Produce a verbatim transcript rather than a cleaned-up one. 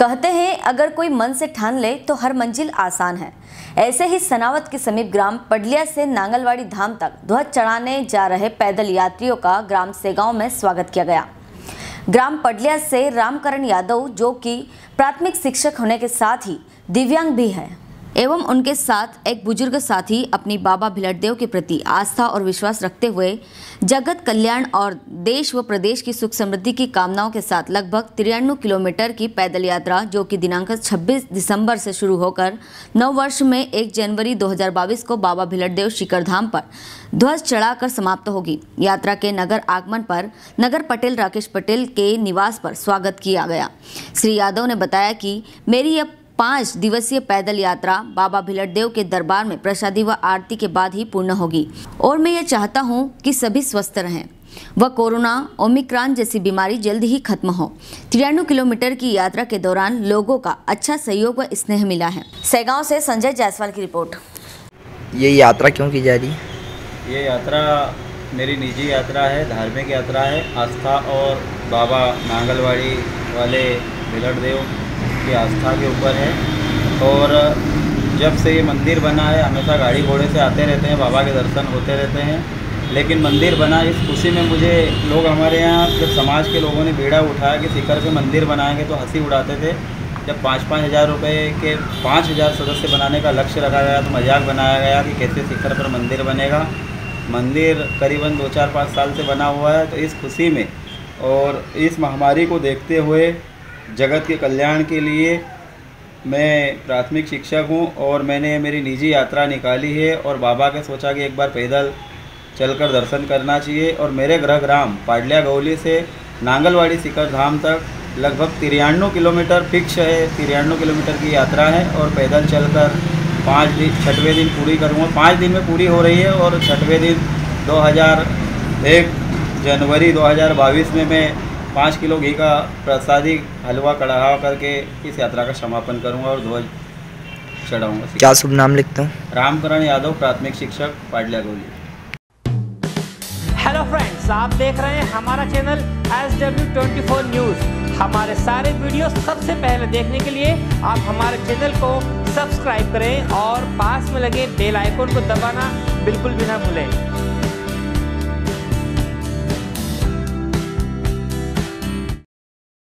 कहते हैं अगर कोई मन से ठान ले तो हर मंजिल आसान है। ऐसे ही सनावत के समीप ग्राम पडलिया से नांगलवाड़ी धाम तक ध्वज चढ़ाने जा रहे पैदल यात्रियों का ग्राम सेगांव में स्वागत किया गया। ग्राम पडलिया से रामकरण यादव, जो कि प्राथमिक शिक्षक होने के साथ ही दिव्यांग भी है, एवं उनके साथ एक बुजुर्ग साथी अपनी बाबा भिलटदेव के प्रति आस्था और विश्वास रखते हुए जगत कल्याण और देश व प्रदेश की सुख समृद्धि की कामनाओं के साथ लगभग तिरानवे किलोमीटर की पैदल यात्रा, जो कि दिनांक छब्बीस दिसंबर से शुरू होकर नव वर्ष में एक जनवरी दो हज़ार बाईस को बाबा भिलटदेव शिखर धाम पर ध्वज चढ़ाकर समाप्त होगी। यात्रा के नगर आगमन पर नगर पटेल राकेश पटेल के निवास पर स्वागत किया गया। श्री यादव ने बताया कि मेरी यह पाँच दिवसीय पैदल यात्रा बाबा भिलटदेव के दरबार में प्रसादी व आरती के बाद ही पूर्ण होगी और मैं ये चाहता हूँ कि सभी स्वस्थ रहें व कोरोना ओमिक्रॉन जैसी बीमारी जल्द ही खत्म हो। तिरानवे किलोमीटर की यात्रा के दौरान लोगों का अच्छा सहयोग व स्नेह मिला है। सेगांव से संजय जायसवाल की रिपोर्ट। ये यात्रा क्यों की जा रही है? ये यात्रा मेरी निजी यात्रा है, धार्मिक यात्रा है। आस्था और बाबा नांगलवाड़ी वाले भिलटदेव की आस्था के ऊपर है। और जब से ये मंदिर बना है, हमेशा गाड़ी घोड़े से आते रहते हैं, बाबा के दर्शन होते रहते हैं। लेकिन मंदिर बना, इस खुशी में मुझे लोग, हमारे यहाँ जब समाज के लोगों ने बीड़ा उठाया कि शिखर पे मंदिर बनाएंगे, तो हंसी उड़ाते थे। जब पाँच पाँच हज़ार रुपये के पाँच हज़ार सदस्य बनाने का लक्ष्य रखा गया तो मजाक बनाया गया कि कैसे शिखर पर मंदिर बनेगा। मंदिर करीबन दो चार पाँच साल से बना हुआ है। तो इस खुशी में और इस महामारी को देखते हुए जगत के कल्याण के लिए मैं प्राथमिक शिक्षक हूं और मैंने मेरी निजी यात्रा निकाली है और बाबा के सोचा कि एक बार पैदल चलकर दर्शन करना चाहिए। और मेरे गृह ग्राम पाडलिया गौली से नांगलवाड़ी शिखर धाम तक लगभग तिरानवे किलोमीटर फिक्स है। तिरानवे किलोमीटर की यात्रा है और पैदल चलकर पाँच दिन छठवें दिन पूरी करूँगा। पाँच दिन में पूरी हो रही है और छठवें दिन दो हज़ार एक जनवरी दो हज़ार बाईस में मैं पाँच किलो घी का प्रसादी हलवा कढ़ा करके इस यात्रा का समापन करूंगा और ध्वज चढ़ाऊंगा। क्या शुभ नाम लिखता हूँ? रामकरण यादव, प्राथमिक शिक्षक, पाडलिया गौली। हेलो फ्रेंड्स, आप देख रहे हैं हमारा channel S W twenty four news. हमारे सारे वीडियो सबसे पहले देखने के लिए आप हमारे चैनल को सब्सक्राइब करें और पास में लगे बेल आइकन को दबाना बिल्कुल भी ना भूलें।